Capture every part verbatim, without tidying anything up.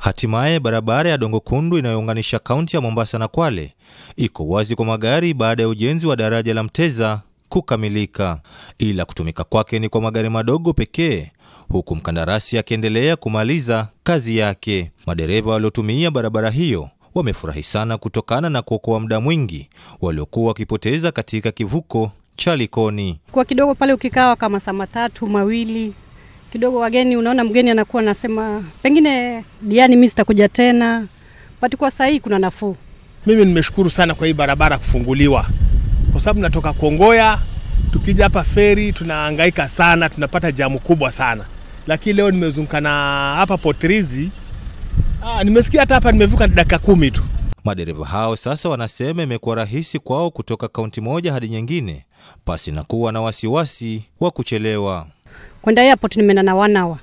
Hatimaye barabara ya Dongo Kundu inayounganisha kaunti ya Mombasa na Kwale iko wazi kwa magari baada ya ujenzi wa daraja la Mteza kukamilika, ila kutumika kwake ni kwa magari madogo pekee, huku mkandarasi akiendelea kumaliza kazi yake. Madereva waliotumia barabara hiyo wamefurahi sana kutokana na kuokoa muda mwingi waliokuwa wakipoteza katika kivuko cha Likoni. Kwa kidogo pale ukikaa kama saa matatu mawili kidogo, wageni unaona mgeni anakuwa anasema pengine diani mimi sitakuja tena, but kwa sasa hii kuna nafuu. Mimi nimeshukuru sana kwa hii barabara kufunguliwa, kwa sababu natoka Kongoya tukija hapa feri tunahangaika sana, tunapata jamu kubwa sana. Lakini leo nimezunguka na hapa Potrizi, ah nimesikia hata hapa nimevuka dakika kumi tu. Madereva hao sasa wanasema imekuwa rahisi kwao kutoka kaunti moja hadi nyingine pasi na kuwa na wasiwasi wa kuchelewa. Kwenda airport nimeenda na one hour.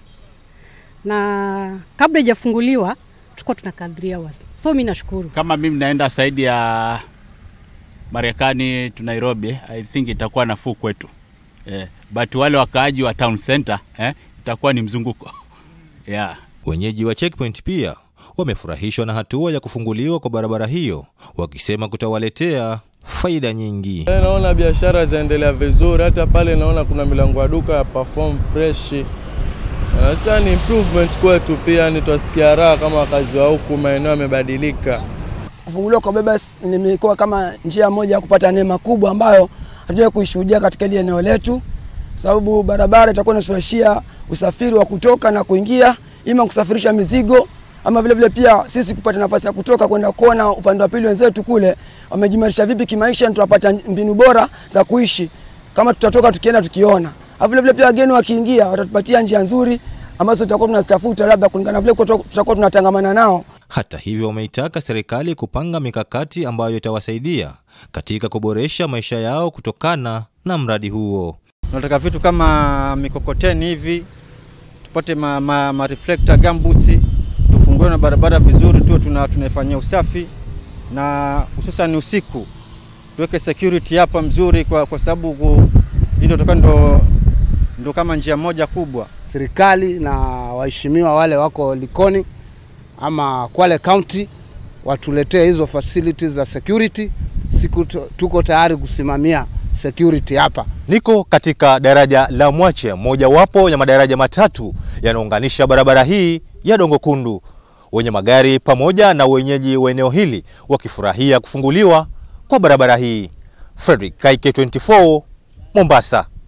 Na kabla haijafunguliwa tulikuwa tunakadiria hours. So mimi nashukuru. Kama mimi naenda saidi ya Marekani to Nairobi, I think itakuwa nafuu kwetu. Eh, but wale wakaaji wa town center eh itakuwa ni mzunguko. Yeah. Wenyeji wa Checkpoint pia wamefurahishwa na hatua ya kufunguliwa kwa barabara hiyo, wakisema kutawaletea faida nyingi. Naona biashara zaendelea vizuri, hata pale naona kuna milango ya duka ya perform fresh. Sasa ni improvement kwetu pia, ni tusikia raha kama kazi wa huku maeneo yamebadilika. Kufunguliwa kwa Bebas nimekuwa kama njia moja ya kupata neema kubwa ambayo hatujawahi kuishuhudia katika ile eneo letu, sababu barabara itakuwa inasaidia usafiri wa kutoka na kuingia, ima kusafirisha mizigo, ama vile vile pia sisi kupata nafasi ya kutoka kwenda kuona upande wa pili wenzetu kule wamejimarisha vipi kimaisha, na tunapata mbinu bora za kuishi kama tutatoka tukienda tukiona. Vile vile pia wageni wakiingia watatupatia njia nzuri ambazo tutakuwa tunazitafuta, labda kulingana vile tutakuwa tunatangamana nao. Hata hivyo wameitaka serikali kupanga mikakati ambayo itawasaidia katika kuboresha maisha yao kutokana na mradi huo. Tunataka vitu kama mikokoteni hivi, tupate ma, ma, ma reflector gumboots, tufungue na barabara vizuri tu, tuna tunaifanyia usafi, na hususan usiku tuweke security hapa mzuri, kwa kwa sababu ndio toka ndo ndo kama njia moja kubwa. Serikali na waheshimiwa wale wako Likoni ama Kwale County watuletee hizo facilities za security. Siku tuko tayari kusimamia security hapa. Niko katika daraja la Mwache, moja wapo ya madaraja matatu yanaunganisha barabara hii ya Dongo Kundu. Wenye magari pamoja na wenyeji wa eneo hili wakifurahia kufunguliwa kwa barabara hii. Frederick, K K twenty-four, Mombasa.